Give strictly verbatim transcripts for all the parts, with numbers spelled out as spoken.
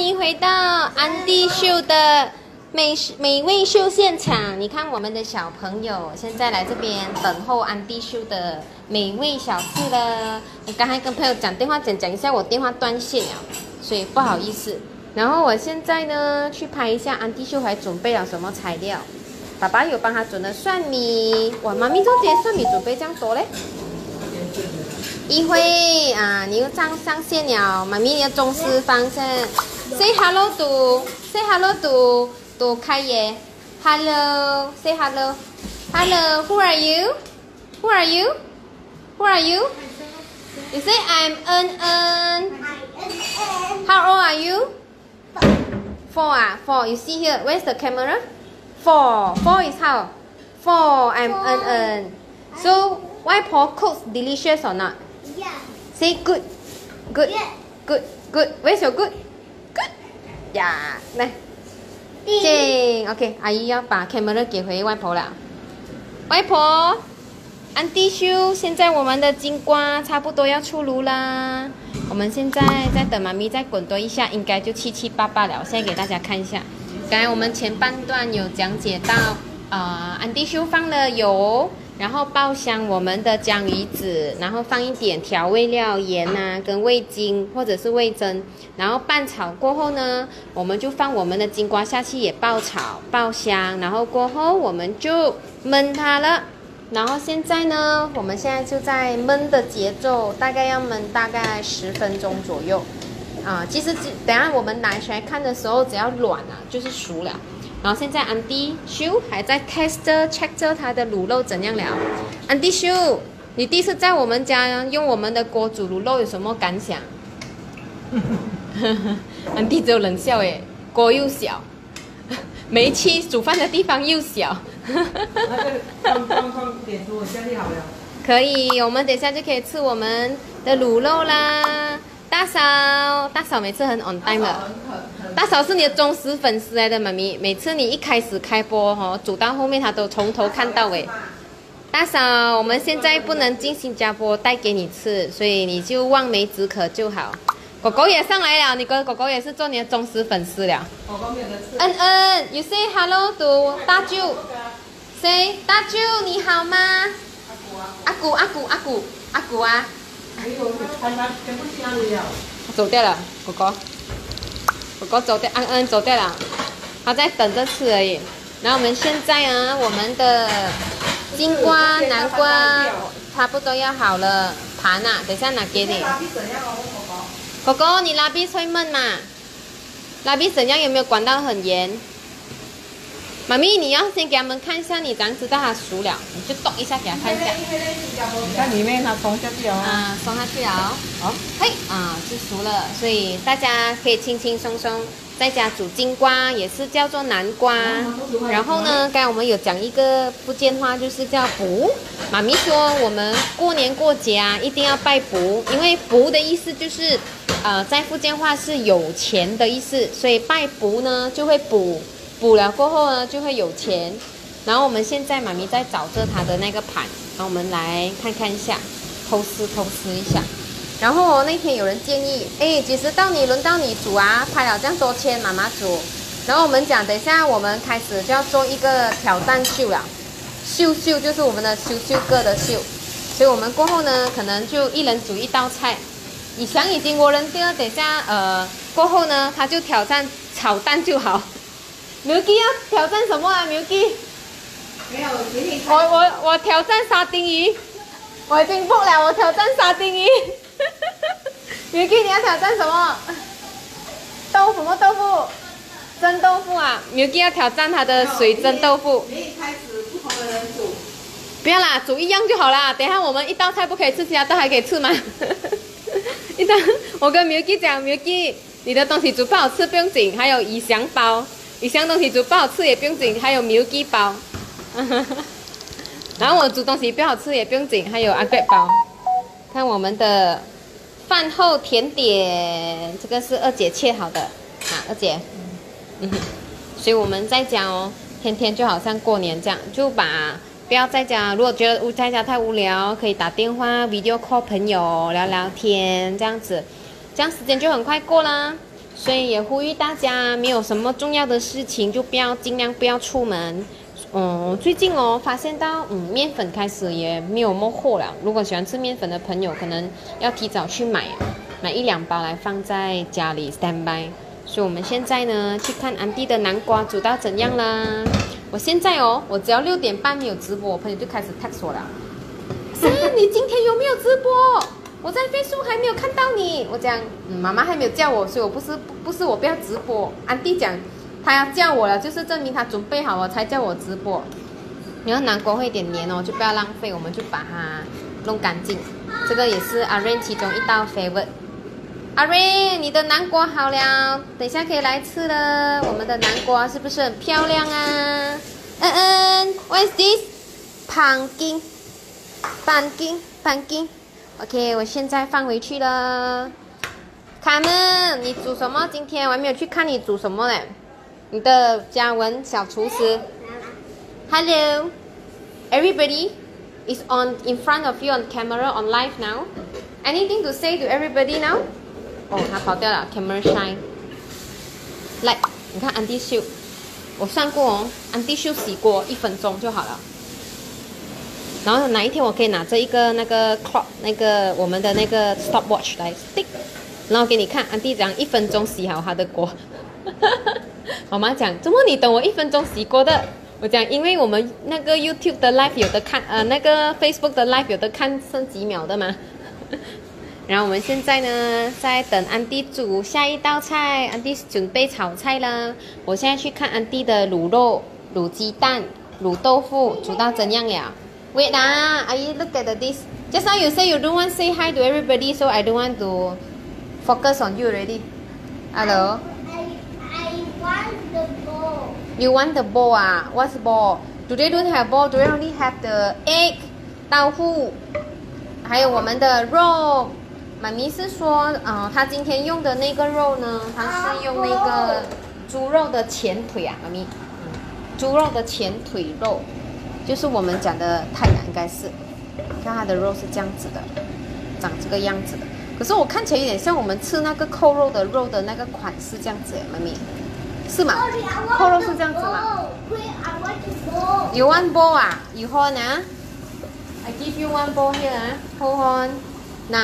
咪回到安迪秀的美美味秀现场。你看我们的小朋友现在来这边等候安迪秀的美味小吃了。我刚才跟朋友讲电话，讲讲一下我电话断线了，所以不好意思。然后我现在呢去拍一下安迪秀还准备了什么材料。爸爸有帮他准了蒜米，哇，妈咪这些蒜米准备这样多嘞。一会啊，你又上上线了，妈咪你的忠实方向 ，say hello to say hello to to 开爷 ，hello say hello hello who are you who are you who are you you say I'm N N how old are you four 啊 four you see here where's the camera four four is how four I'm N N so why Paul cooks delicious or not Yeah. Say good, good, yeah. good, good. Where's your good? Good. Yeah. 来，进 OK， 阿姨要把 camera 给回外婆了。外婆，安迪秀，现在我们的金瓜差不多要出炉啦。我们现在在等妈咪再滚多一下，应该就七七八八了。现在给大家看一下，刚才我们前半段有讲解到，呃，安迪秀放了油。然后爆香我们的江鱼子，然后放一点调味料盐啊，跟味精或者是味噌，然后拌炒过后呢，我们就放我们的金瓜下去也爆炒爆香，然后过后我们就焖它了。然后现在呢，我们现在就在焖的节奏，大概要焖大概十分钟左右啊。其实等下我们拿起来看的时候，只要软啊，就是熟了。然后现在安迪秀还在 test 着 check 着他的卤肉怎样了。安迪秀，你第一次在我们家用我们的锅煮卤肉有什么感想？安迪只有冷笑诶，锅又小，煤气煮饭的地方又小。 放放放点猪下去好了。 可以，我们等一下就可以吃我们的卤肉啦。大嫂，大嫂每次很 on time 的。大嫂是你的忠实粉丝来的，妈咪。每次你一开始开播哈、哦，煮到后面她都从头看到尾。大嫂，我们现在不能进新加坡带给你吃，所以你就望梅止渴就好。狗狗也上来了，你跟狗狗也是做你的忠实粉丝了。 狗狗没有得吃。 嗯嗯 ，You say hello to 大舅。Say 大舅你好吗？阿古阿古阿古阿古啊。 哎呦，他他全部下来了。 走掉了，狗狗。狗狗走掉，安安走掉了，它在等着吃而已。然后我们现在啊，我们的金瓜、南瓜差不多要好了，盘啊，等一下拿给你。狗狗，你拉比会焖吗？拉比怎样？有没有管到很严？妈咪，你要先给他们看一下，你怎样知道它熟了？你就剁一下给他看一下。 你看里面它松下去了啊，松下去了。好，嘿，啊，就熟了，所以大家可以轻轻松松在家煮金瓜，也是叫做南瓜。然后呢，刚才我们有讲一个福建话，就是叫卜。妈咪说我们过年过节啊，一定要拜卜，因为卜的意思就是，呃，在福建话是有钱的意思，所以拜卜呢就会卜。补了过后呢，就会有钱。然后我们现在妈咪在找着它的那个盘，然后我们来看看一下，偷师偷师一下。然后、哦、那天有人建议，哎，几时到你轮到你煮啊？拍了这样多天，妈妈煮。然后我们讲，等一下我们开始就要做一个挑战秀了，秀秀就是我们的秀秀哥的秀。所以我们过后呢，可能就一人煮一道菜。以翔已经我人掉，等一下呃过后呢，他就挑战炒蛋就好。Milky 要挑战什么啊 ？Milky？ 没有， 我我我挑战沙丁鱼，我已经 book 了，我挑战沙丁鱼。Milky 你要挑战什么？豆腐么豆腐？蒸豆腐啊 ！Milky 要挑战他的水蒸豆腐。 可以开始不同的人煮。 不要啦，煮一样就好啦。等一下我们一道菜不可以吃，其他都还可以吃吗？一道，我跟 Milky 讲 ，Milky 你的东西煮不好吃不用紧，还有以翔包。以翔东西煮不好吃也不用紧，还有 Milky 包。然后我煮东西不好吃也不用紧，还有阿贵包。看我们的饭后甜点，这个是二姐切好的啊，二姐。嗯哼，所以我们在家哦，天天就好像过年这样，就把不要在家。如果觉得在家太无聊，可以打电话 video call 朋友聊聊天，这样子，这样时间就很快过啦。 所以也呼吁大家，没有什么重要的事情就不要尽量不要出门。嗯，最近哦发现到，嗯，面粉开始也没有么货了。如果喜欢吃面粉的朋友，可能要提早去买，买一两包来放在家里 stand by。所以我们现在呢，去看安迪的南瓜煮到怎样啦。我现在哦，我只要六点半没有直播，我朋友就开始 text 我了。是，你今天有没有直播？我在 Facebook 还没有看到你。我讲，嗯，妈妈还没有叫我，所以我不是不不是我不要直播。安迪讲。他要叫我了，就是证明他准备好了才叫我直播。然后南瓜会有点黏哦，就不要浪费，我们就把它弄干净。这个也是阿 Rain 其中一道 favorite。阿 Rain， 你的南瓜好了，等一下可以来吃了。我们的南瓜是不是很漂亮啊？嗯嗯 ，What is this? Pumpkin, pumpkin, pumpkin. OK， 我现在放回去了。卡门，你煮什么？今天我还没有去看你煮什么嘞。你的嘉文小厨师 ，Hello, everybody is on in front of you on camera on live now. Anything to say to everybody now? 哦，他跑掉了 ，camera shine. 来，你看安迪秀，我算过哦，安迪秀洗锅一分钟就好了。然后哪一天我可以拿着一个那个 clock 那个我们的那个 stopwatch 来 stick， 然后给你看安迪怎样一分钟洗好他的锅。妈妈讲，怎么你等我一分钟洗锅的？我讲，因为我们那个 YouTube 的 live 有的看，呃，那个 Facebook 的 live 有的看剩几秒的嘛。然后我们现在呢，在等安迪煮下一道菜，安迪准备炒菜了。我现在去看安迪的卤肉、卤鸡蛋、卤豆腐煮到怎样了。Wait 啊，阿姨 look at this. Just now you say you don't want to say hi to everybody, so I don't want to focus on you already. Hello. You want the bowl 啊 ？What's bowl? Do they don't have bowl? Do they only have the egg? 豆腐，还有我们的肉。妈咪是说，呃，她今天用的那个肉呢，她是用那个猪肉的前腿啊，妈咪。嗯，猪肉的前腿肉，就是我们讲的泰雅，应该是。你看它的肉是这样子的，长这个样子的。可是我看起来有点像我们吃那个扣肉的肉的那个款式这样子，妈咪。是吗？扣肉是这样子吗 ？You want bowl 啊 ？You hold 啊 ？I give you one bowl here 啊 ，hold on。那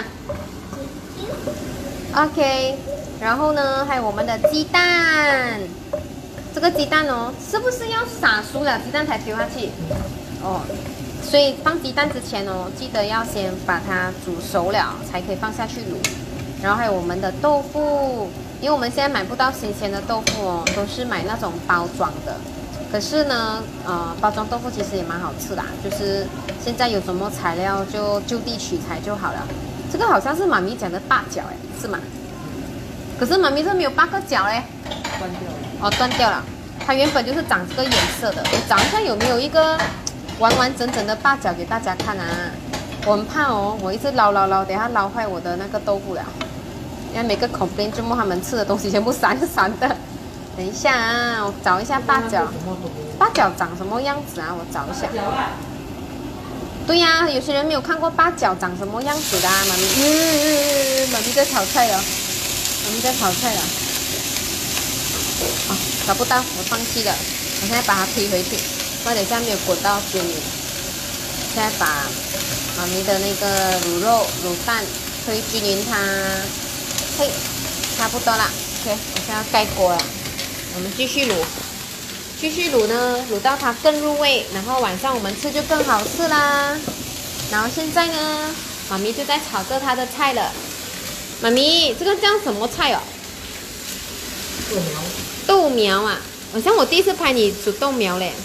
，OK。然后呢，还有我们的鸡蛋。这个鸡蛋哦，是不是要撒熟了鸡蛋才丢下去？哦，所以放鸡蛋之前哦，记得要先把它煮熟了，才可以放下去卤。然后还有我们的豆腐。因为我们现在买不到新鲜的豆腐哦，都是买那种包装的。可是呢，呃，包装豆腐其实也蛮好吃的，就是现在有什么材料就就地取材就好了。这个好像是妈咪讲的八角哎，是吗？可是妈咪这没有八个角哎， 断掉了。 哦，断掉了。它原本就是长这个颜色的。我找一下有没有一个完完整整的八角给大家看啊？我很怕哦，我一直捞捞捞，等下捞坏我的那个豆腐了。因为每个 complain 就摸他们吃的东西全部闪闪的。等一下啊，我找一下八角。八角长什么样子啊？我找一下。对呀、啊，有些人没有看过八角长什么样子的啊，妈咪。嗯嗯嗯，妈咪在炒菜了，妈咪在炒菜了。哦，找不到，我放弃了。我现在把它推回去，不然等一下没有滚到均匀。现在把妈咪的那个卤肉、卤蛋推均匀它。嘿，差不多啦 ，OK， 我现在要盖锅了，我们继续卤，继续卤呢，卤到它更入味，然后晚上我们吃就更好吃啦。然后现在呢，妈咪就在炒着她的菜了。妈咪，这个叫什么菜哦？ 豆苗。 豆苗啊，好像我第一次拍你煮豆苗嘞，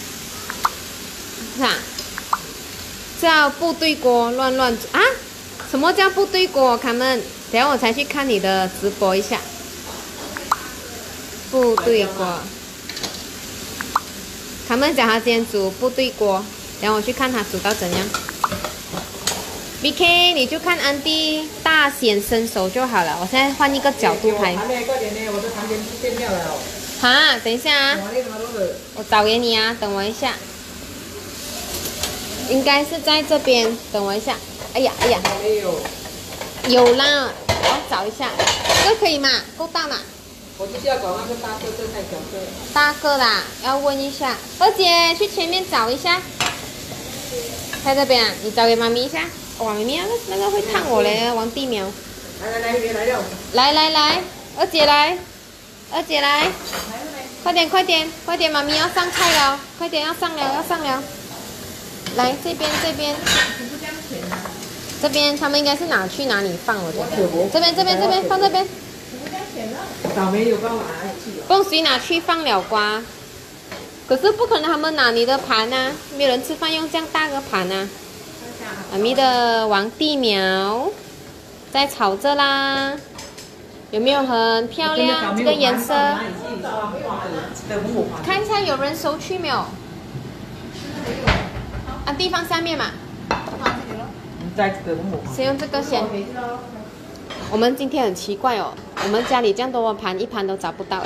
是啊，叫部队锅乱乱煮啊？什么叫部队锅？卡门？等下我才去看你的直播一下。部队锅，他们讲他今天煮部队锅，等下我去看他煮到怎样。B K， 你就看安迪大显身手就好了。我现在换一个角度拍。 快点呢，我的旁边变掉了。 哈，等一下啊，我找给你啊，等我一下。应该是在这边，等我一下。哎呀，哎呀， 没有。 有啦，我要找一下，这个可以吗？够大吗？ 我就是要找那个大个，这太小个。 大个啦，要问一下二姐，去前面找一下，在这边啊，你找给妈咪一下。哇，妈咪那个那个会烫我嘞，王地苗。 来来来，别来了。 来来来，二姐来，二姐来，快点快点快点，妈咪要上菜了，快点要上了要上了。来这边这边，这边他们应该是拿去哪里放？我觉得这边这边这边放这边。 倒霉有办法拿去。 不用谁拿去放了瓜，可是不可能他们拿你的盘啊，没有人吃饭用这样大个盘啊。妈咪的王地苗在炒着啦，有没有很漂亮？这个颜色，看一下有人收去没有？啊，地方下面嘛。先用这个先。我们今天很奇怪哦，我们家里这样多盘，一盘都找不到哎。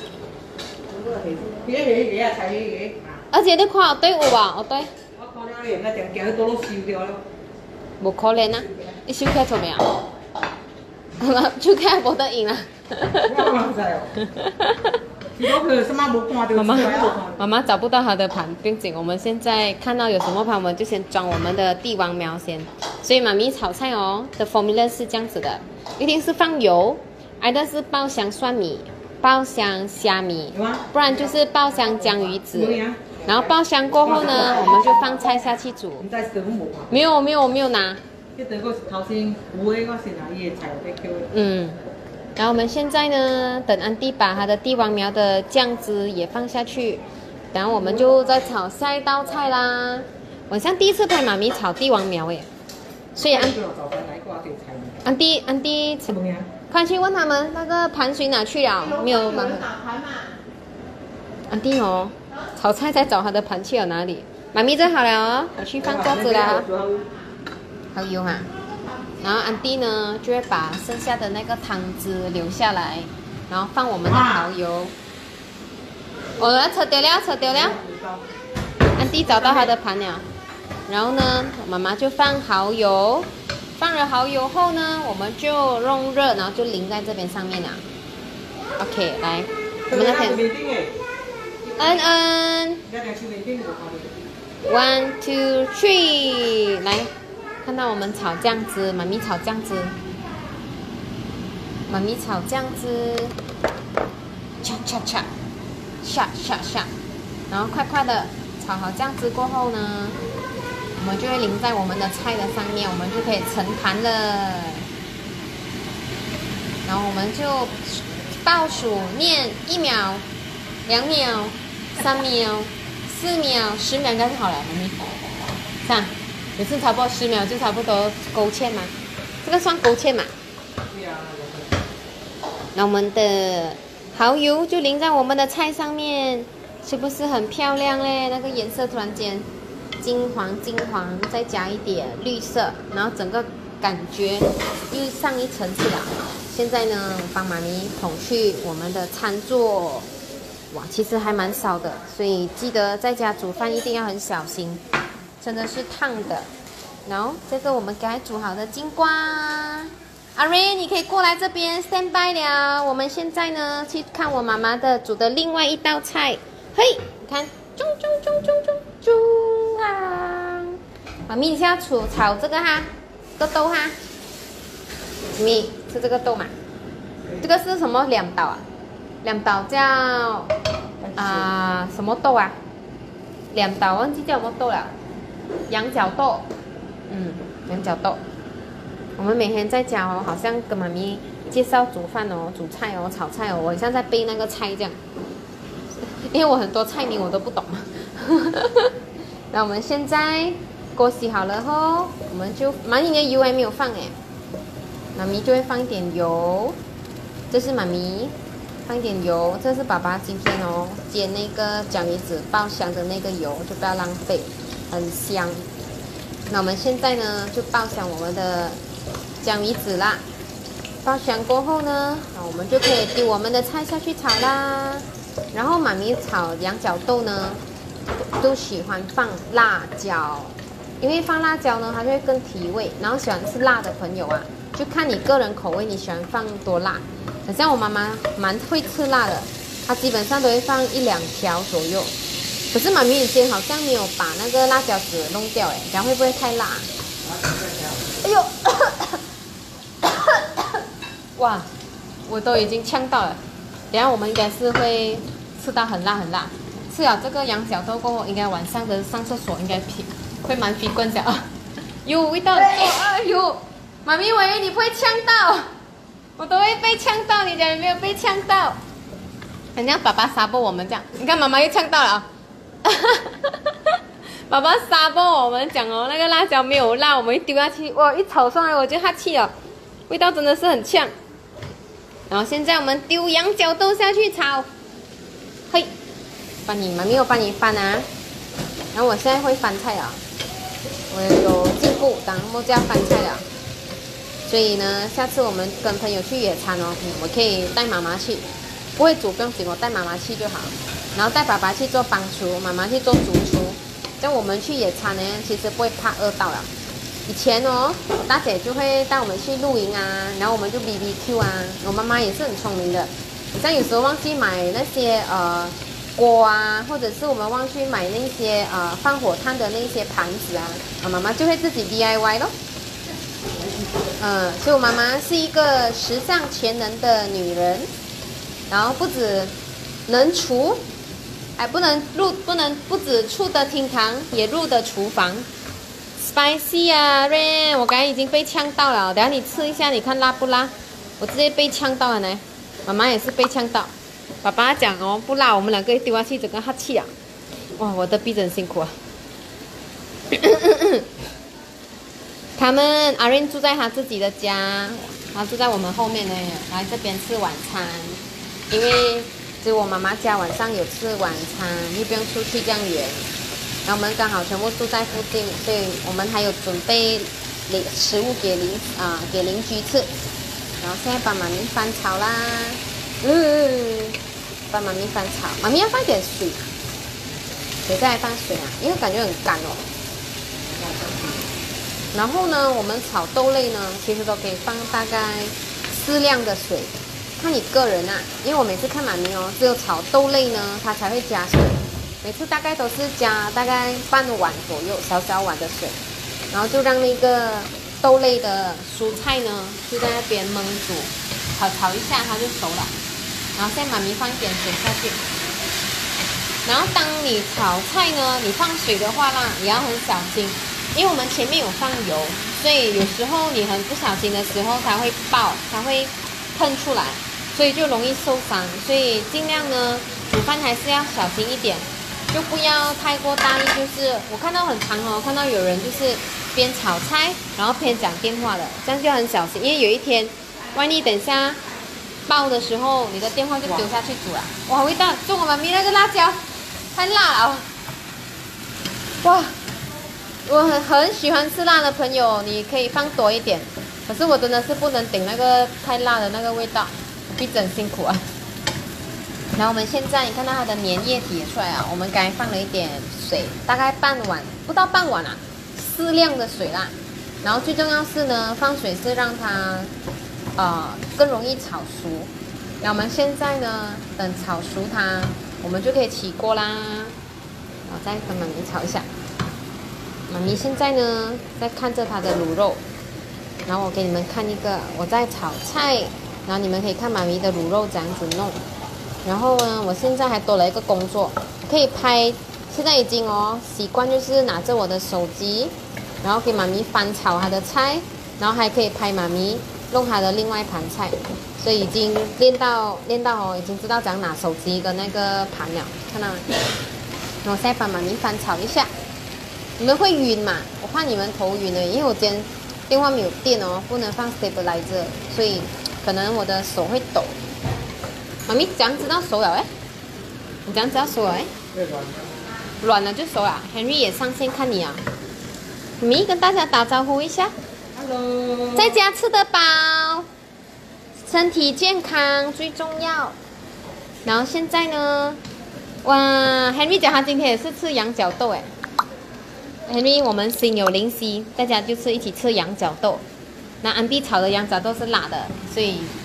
而且你看有對有啊，有對。 我可能連那條腳都攞燒掉了。 無可能啊！你收起來做咩啊？收起來無得用啦。媽媽，媽媽找不到她的盤，並且我們現在看到有什麼盤，我們就先裝我們的帝王苗先。所以媽咪炒菜哦的 formula 是這樣子的，一定是放油，挨的是爆香蒜米、爆香蝦米，不然就是爆香江魚子。然後爆香過後呢，我們就放菜下去煮。沒有沒有沒有拿。嗯。然後我們現在呢，等安迪把他的帝王苗的醬汁也放下去，然後我們就再炒下一道菜啦。我像第一次拍媽咪炒帝王苗耶，所以安安迪安迪，快去問他們那個盤誰拿去了？沒有拿。安迪哦，炒菜在找他的盤去了哪裡？媽咪這好了哦，我去放桌子啦。還有哈。然後安迪呢，就會把剩下的那個湯汁留下來，然後放我們的蠔油。我要扯掉了，扯掉了。安迪找到他的盤了，然後呢，媽媽就放蠔油，放了蠔油後呢，我們就弄熱，然後就淋在這邊上面了。OK， 來，我們來看。嗯嗯。One two three， 來。看到我們炒醬汁，媽咪炒醬汁，媽咪炒醬汁，恰恰恰，下下下，然後快快的炒好醬汁過後呢，我們就會淋在我們的菜的上面，我們就可以盛盤了。然後我們就倒數念一秒、兩秒、三秒、四秒、十秒，應該是好了，媽咪，這樣。也是差不多十秒就差不多勾芡嘛，這個算勾芡嘛。那我們的蠔油就淋在我們的菜上面，是不是很漂亮嘞？那個顏色突然間金黃金黃，再加一點綠色，然後整個感覺又上一層次了。現在呢，我幫媽咪捧去我們的餐桌。哇，其實還蠻少的，所以記得在家煮飯一定要很小心。真的是燙的，然後這個我們給它煮好的金瓜，阿瑞你可以過來這邊 stand by 了。我們現在呢去看我媽媽的煮的另外一道菜，嘿，你看，中中中中中中啊！媽咪你現在炒炒這個哈，這個豆哈，你吃這個豆嘛？這個是什麼兩刀啊？兩刀叫啊、呃、什麼豆啊？兩刀忘記叫什麼豆了。羊角豆，嗯，羊角豆。我們每天在家哦，好像跟媽咪介紹煮飯哦、煮菜哦、炒菜哦，我像在背那個菜這樣，因為我很多菜名我都不懂嘛。那我們現在鍋洗好了後，我們就媽咪的油還沒有放誒，媽咪就會放一點油，這是媽咪放一點油，這是爸爸今天哦煎那個江魚子爆香的那個油，就不要浪費。很香，那我們現在呢就爆香我們的江魚子啦。爆香過後呢，我們就可以丟我們的菜下去炒啦。然後媽咪炒羊角豆呢，都喜歡放辣椒，因為放辣椒呢，它就會更提味。然後喜歡吃辣的朋友啊，就看你個人口味，你喜歡放多辣。 好像我妈妈蛮会吃辣的，她基本上都会放一两条左右。可是妈咪以前好像没有把那个辣椒籽弄掉，哎，这样会不会太辣？哎呦！哇，我都已经呛到了。等下我们应该是会吃到很辣很辣。吃了这个羊角豆过后，应该晚上的上厕所应该会蛮费棍的啊。有味道，哎呦！妈咪，我以为你不会呛到，我都会被呛到，你讲有没有被呛到？很像爸爸撒播我们这样，你看妈妈又呛到了啊！爸爸撒播我们讲哦，那个辣椒没有辣，我们一丢下去，哇，一炒上来我就哈气了，味道真的是很呛。然后现在我们丢羊角豆下去炒，嘿，帮你妈咪又帮你翻啊。然后我现在会翻菜了，我有进步，当末就要翻菜了。所以呢，下次我们跟朋友去野餐哦，嗯，我可以带妈妈去，不会煮不用紧，我带妈妈去就好。然后带爸爸去做帮厨，妈妈去做主厨。这样我们去野餐呢，其实不会怕饿到了。以前哦，我大姐就会带我们去露营啊，然后我们就 B B Q 啊。我妈妈也是很聪明的，好像有时候忘记买那些呃锅啊，或者是我们忘记买那些呃放火炭的那些盘子啊，我妈妈就会自己 D I Y 咯。嗯，所以我妈妈是一个十项全能的女人，然后不止能厨，还不能入不能不止出得厅堂，也入得厨房。Spicy 啊 ，Rain， 我刚才已经被呛到了，等下你吃一下，你看辣不辣？我直接被呛到了呢，妈妈也是被呛到。爸爸讲哦不辣，我们两个一丢下去，整个哈气啊！哇，我的鼻子很辛苦啊。他们阿 Rain 住在他自己的家，他住在我们后面呢，来这边吃晚餐，因为只有我妈妈家晚上有吃晚餐，又不用出去这样远。然后我们刚好全部住在附近，所以我们还有准备邻食物给邻啊、呃、给邻居吃。然后现在把妈咪翻炒啦，嗯，把妈咪翻炒，妈咪要放点水，谁再来放水啊？因为感觉很干哦。然后呢，我们炒豆类呢，其实都可以放大概适量的水，看你个人啊。因为我每次看妈咪哦，只有炒豆类呢，它才会加水。每次大概都是加大概半碗左右，小小碗的水，然后就让那个豆类的蔬菜呢，就在那边焖煮，炒炒一下它就熟了。然后现在妈咪放一点水下去。然后当你炒菜呢，你放水的话啦，也要很小心，因为我们前面有放油，所以有时候你很不小心的时候，它会爆，它会喷出来，所以就容易受伤。所以尽量呢，煮饭还是要小心一点。就不要太过大意，就是我看到很常哦，看到有人就是边炒菜，然后边讲电话的，这样就很小心，因为有一天，万一等下爆的时候，你的电话就丢下去煮了。哇，味道，中我妈咪那个辣椒太辣了，哇！我很很喜欢吃辣的朋友，你可以放多一点，可是我真的是不能顶那个太辣的那个味道，一整辛苦啊。然后我们现在你看到它的粘液体也出来了，我们刚才放了一点水，大概半碗，不到半碗啊，适量的水啦。然后最重要是呢，放水是让它呃更容易炒熟。那我们现在呢，等炒熟它，我们就可以起锅啦。然后再跟妈咪炒一下。妈咪现在呢在看着它的卤肉，然后我给你们看一个我在炒菜，然后你们可以看妈咪的卤肉怎样子弄。然后呢，我现在还多了一个工作，可以拍。现在已经哦习惯就是拿着我的手机，然后给妈咪翻炒她的菜，然后还可以拍妈咪弄她的另外一盘菜，所以已经练到练到哦，已经知道怎样拿手机跟那个盘了，看到吗？然后我现在把妈咪翻炒一下。你们会晕嘛？我怕你们头晕的，因为我今天电话没有电哦，不能放 stabilizer， 所以可能我的手会抖。妈咪怎样知道熟了哎？你怎样知道熟了哎？软了就熟了。Henry 也上线看你啊。妈咪跟大家打招呼一下。 Hello。 在家吃得饱，身体健康最重要。然后现在呢，哇 ，Henry 讲他今天也是吃羊角豆哎。Henry 我们心有灵犀，大家就是一起吃羊角豆。那安迪炒的羊角豆是辣的，所以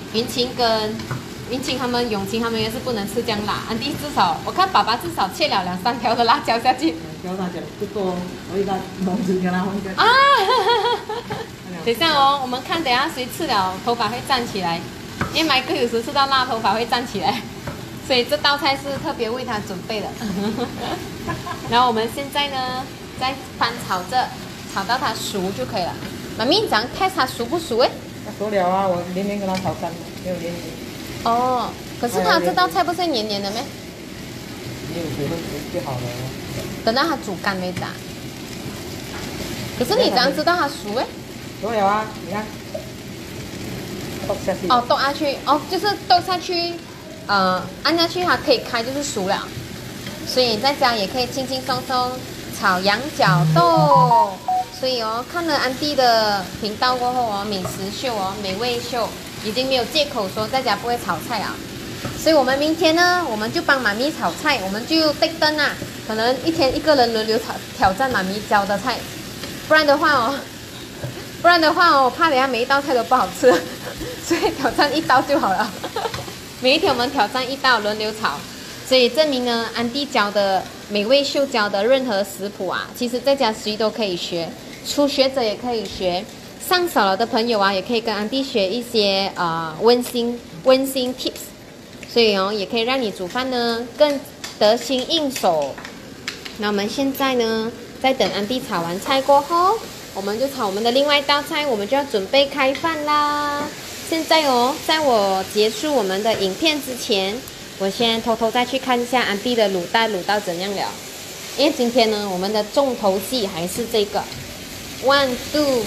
云晴跟云晴他们、永晴他们也是不能吃这样辣。安迪至少，我看爸爸至少切了两三条的辣椒下去。 叫他讲不多，我一般弄就跟他放下。 啊！等一下哦，我们看等一下谁吃了头发会站起来，因为麦克有时吃到辣头发会站起来，所以这道菜是特别为他准备的。然后我们现在呢，在翻炒着，炒到它熟就可以了。妈咪，你讲看它熟不熟？哎， 他熟了啊，我连连跟他炒干，没有连连。 哦，可是它这道菜不是黏黏的咩？ 没有水分就好了。 等到它煮干为止啊。可是你怎样知道它熟哎？ 熟了啊，你看，剁下去。 哦，剁下去，哦，就是剁下去，呃，按下去它可以开，就是熟了。所以在家也可以轻轻松松炒羊角豆。所以哦，看了安迪的频道过后哦，美食秀哦，美味秀，已经没有借口说在家不会炒菜啊。所以我们明天呢，我们就帮妈咪炒菜，我们就对灯啊，可能一天一个人轮流挑挑战妈咪教的菜，不然的话哦，不然的话哦，我怕等下每一道菜都不好吃，所以挑战一道就好了。每一天我们挑战一道，轮流炒，所以证明呢，安迪教的美味秀教的任何食谱啊，其实在家谁都可以学，初学者也可以学，上手了的朋友啊，也可以跟安迪学一些呃温馨温馨 tips。所以哦，也可以让你煮饭呢更得心应手。那我们现在呢，在等安迪炒完菜过后，我们就炒我们的另外一道菜，我们就要准备开饭啦。现在哦，在我结束我们的影片之前，我先偷偷再去看一下安迪的卤蛋卤到怎样了。因为今天呢，我们的重头戏还是这个 one two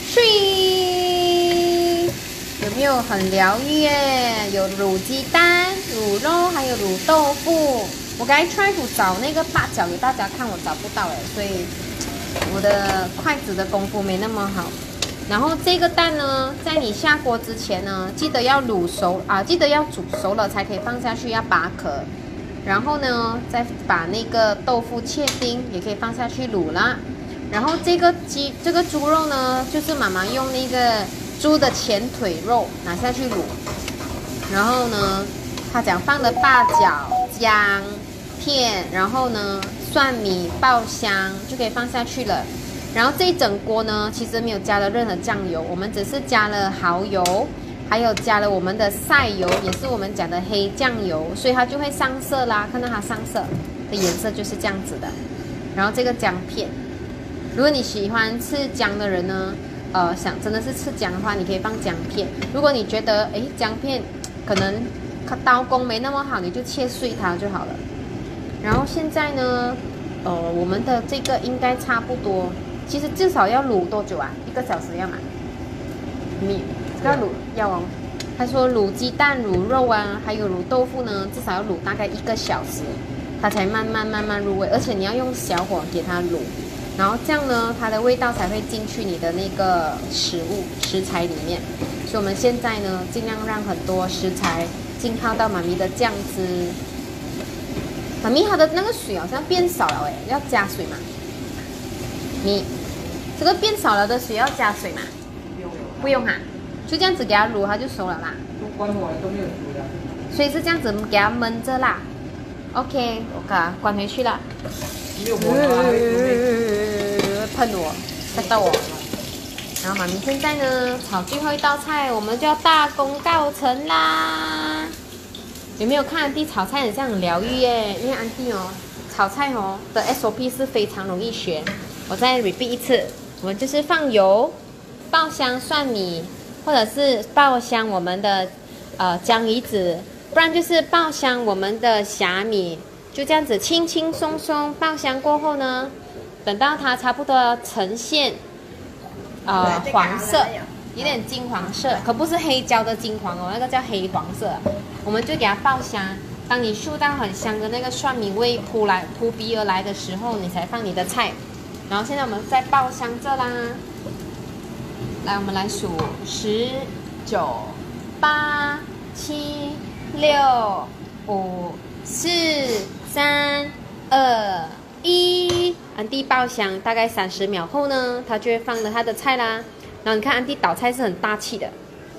three。有没有很疗愈耶？有卤鸡蛋、卤肉，还有卤豆腐。我刚才 try to 找那个八角给大家看，我找不到哎，所以我的筷子的功夫没那么好。然后这个蛋呢，在你下锅之前呢，记得要卤熟啊，记得要煮熟了才可以放下去，要拔壳。然后呢，再把那个豆腐切丁，也可以放下去卤啦。然后这个鸡，这个猪肉呢，就是妈妈用那个猪的前腿肉拿下去卤，然后呢，他讲放了八角、姜片，然后呢蒜米爆香就可以放下去了。然后这一整锅呢，其实没有加了任何酱油，我们只是加了蚝油，还有加了我们的晒油，也是我们讲的黑酱油，所以它就会上色啦。看到它上色的颜色就是这样子的。然后这个姜片，如果你喜欢吃姜的人呢，呃，想真的是吃姜的话，你可以放姜片。如果你觉得哎姜片可能刀工没那么好，你就切碎它就好了。然后现在呢，呃，我们的这个应该差不多，其实至少要卤多久啊？一个小时要吗？你要卤要哦。他说卤鸡蛋、卤肉啊，还有卤豆腐呢，至少要卤大概一个小时，它才慢慢慢慢入味，而且你要用小火给它卤。然后这样呢，它的味道才会进去你的那个食物食材里面。所以我们现在呢，尽量让很多食材浸泡到妈咪的酱汁。妈咪它的那个水好像变少了哎，要加水嘛？你这个变少了的水要加水嘛？ 不用不用哈、啊，就这样子给它卤，它就熟了啦。 都关火了都没有熟了。 所以是这样子给它焖着啦。OK， 我给它关回去了。 没有火了。 喷我，吓到我。然后妈咪现在呢，炒最后一道菜，我们就要大功告成啦。有没有看安迪炒菜很像很疗愈耶？因为安迪哦，炒菜哦的 S O P 是非常容易学。我再 repeat 一次，我们就是放油，爆香蒜米，或者是爆香我们的呃姜鱼子，不然就是爆香我们的虾米，就这样子轻轻松松爆香过后呢。等到它差不多呈现，呃，黄色，有点金黄色，可不是黑椒的金黄哦，那个叫黑黄色。我们就给它爆香。当你嗅到很香的那个蒜米味扑来扑鼻而来的时候，你才放你的菜。然后现在我们再爆香这啦。来，我们来数十、九、八、七、六、五、四、三、二。一，安迪爆香大概三十秒后呢，他就会放了他的菜啦。然后你看安迪倒菜是很大气的，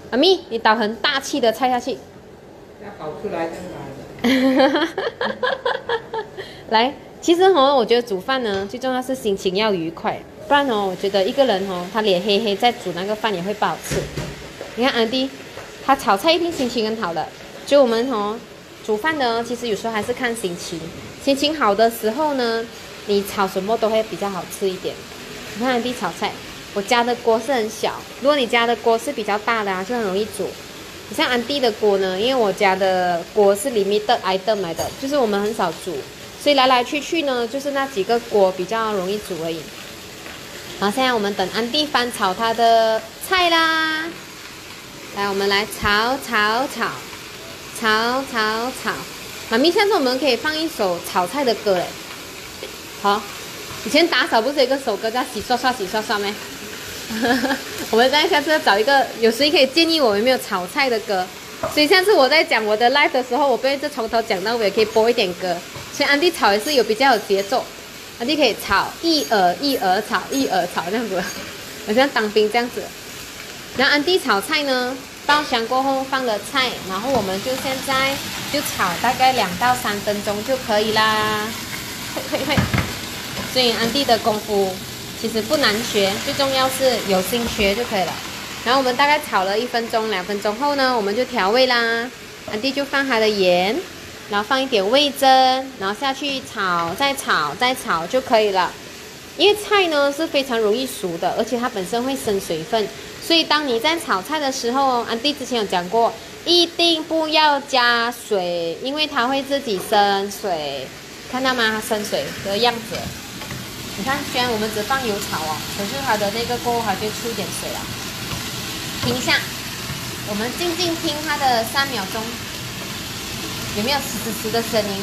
阿咪，你倒很大气的菜下去。 要搞出来再来。 来，其实哦，我觉得煮饭呢，最重要是心情要愉快，不然哦，我觉得一个人哦，他脸黑黑在煮那个饭也会不好吃。你看安迪，他炒菜一定心情很好的。就我们哦，煮饭呢，其实有时候还是看心情，心情好的时候呢，你炒什么都会比较好吃一点。你看安迪炒菜，我家的锅是很小，如果你家的锅是比较大的啊，就很容易煮。你像安迪的锅呢，因为我家的锅是 limited item 来的，就是我们很少煮，所以来来去去呢，就是那几个锅比较容易煮而已。好，现在我们等安迪翻炒他的菜啦。来，我们来炒炒炒，炒炒炒。妈咪，下次我们可以放一首炒菜的歌嘞。好，以前打扫不是有一个首歌叫洗刷刷洗刷刷咩？我们再下次要找一个，有谁可以建议我有没有炒菜的歌？所以下次我在讲我的 live 的时候，我不会就从头讲到尾，可以播一点歌。所以安迪炒也是有比较有节奏，安迪可以炒一耳一耳炒一耳炒这样子，好像当兵这样子。然后安迪炒菜呢，爆香过后放了菜，然后我们就现在就炒大概两到三分钟就可以啦。嘿嘿嘿，所以安迪的功夫其实不难学，最重要是有心学就可以了。然后我们大概炒了一分钟、两分钟后呢，我们就调味啦。安迪就放他的盐，然后放一点味噌，然后下去炒，再炒，再炒就可以了。因为菜呢是非常容易熟的，而且它本身会生水分，所以当你在炒菜的时候，安迪之前有讲过，一定不要加水，因为它会自己生水。看到吗？它生水的样子。你看，虽然我们只放油炒哦，可是它的那个过后还会出一点水啊。停一下，我们静静听它的三秒钟，有没有嘶嘶嘶的声音？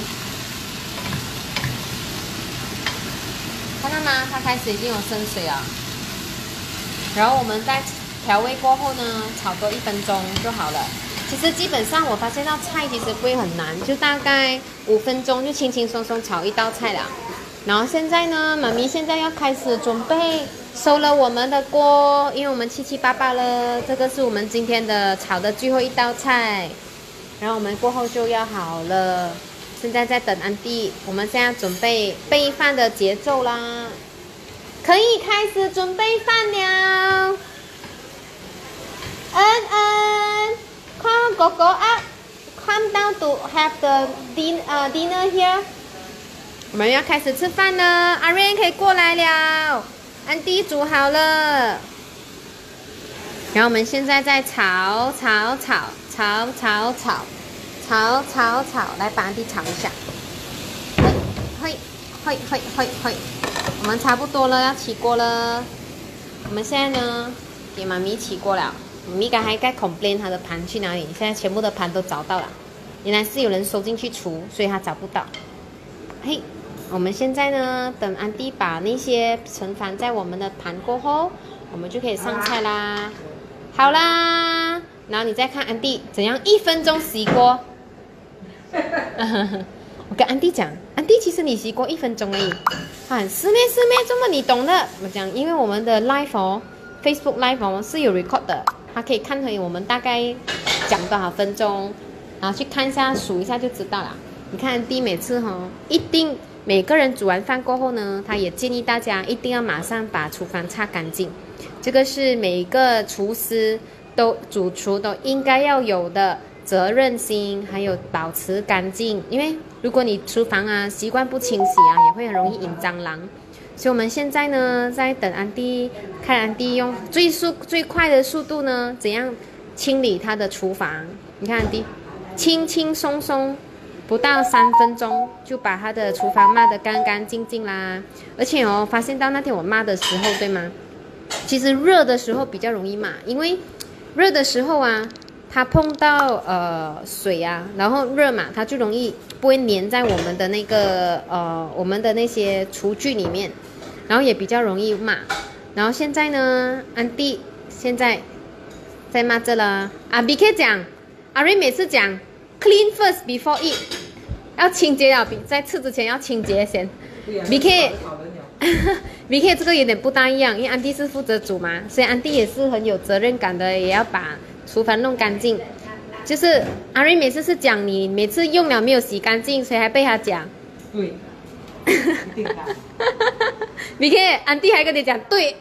看到吗？它开始已经有生水了。然后我们在调味过后呢，炒多一分钟就好了。其实基本上我发现到菜其实不会很难，就大概五分钟就轻轻松松炒一道菜了。然后现在呢，妈咪现在要开始准备收了我们的锅，因为我们七七八八了。这个是我们今天的炒的最后一道菜，然后我们过后就要好了。现在在等安迪，我们现在准备备饭的节奏啦，可以开始准备饭了。恩恩 ，come go go up, come down to have the din 呃、uh, dinner here。我们要开始吃饭了，阿瑞可以过来了，安迪煮好了。然后我们现在在炒炒炒炒炒炒炒炒炒，来把安迪炒一下。嘿，嘿，嘿，嘿，嘿，我们差不多了，要起锅了。我们现在呢，给妈咪起锅了。妈咪刚才在 complain 她的盘去哪里，现在全部的盘都找到了。原来是有人收进去厨，所以她找不到。嘿。我们现在呢，等安迪把那些盛放在我们的盘过后，我们就可以上菜啦。好啦，然后你再看安迪怎样一分钟洗锅。我跟安迪讲，安迪其实你洗锅一分钟而已。啊，是咩是咩，这么你懂的。我讲，因为我们的 live 哦 ，Facebook live 哦是有 record 的，他可以看回我们大概讲多少分钟，然后去看一下数一下就知道了。你看安迪每次哦，一定。每个人煮完饭过后呢，他也建议大家一定要马上把厨房擦干净，这个是每一个厨师都主厨都应该要有的责任心，还有保持干净。因为如果你厨房啊习惯不清洗啊，也会很容易引蟑螂。所以我们现在呢，在等安迪，看安迪用最速最快的速度呢，怎样清理他的厨房。你看安迪，轻轻松松。不到三分钟就把他的厨房抹得干干净净啦，而且哦，发现到那天我抹的时候，对吗？其实热的时候比较容易抹，因为热的时候啊，它碰到呃水啊，然后热嘛，它就容易不会粘在我们的那个呃我们的那些厨具里面，然后也比较容易抹。然后现在呢，安迪现在在抹这了啊 ，B K 讲，阿瑞每次讲。Clean first before eat， 要清洁啊！在吃之前要清洁先。B K，B K 这个有点不大一样，因为安迪是负责煮嘛，所以安迪也是很有责任感的，也要把厨房弄干净。就是阿瑞每次是讲你每次用了没有洗干净，所以还被他讲。 对，一定的。 你看，安迪还跟你讲对。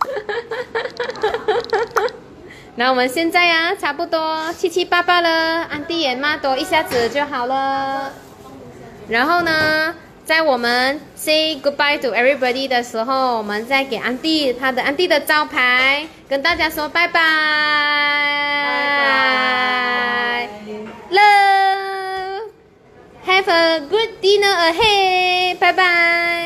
那我们现在啊，差不多七七八八了，安迪也骂多一下子就好了。然后呢，在我们 say goodbye to everybody 的时候，我们再给安迪他的安迪的招牌，跟大家说拜拜。Love, have a good dinner ahead. 拜拜。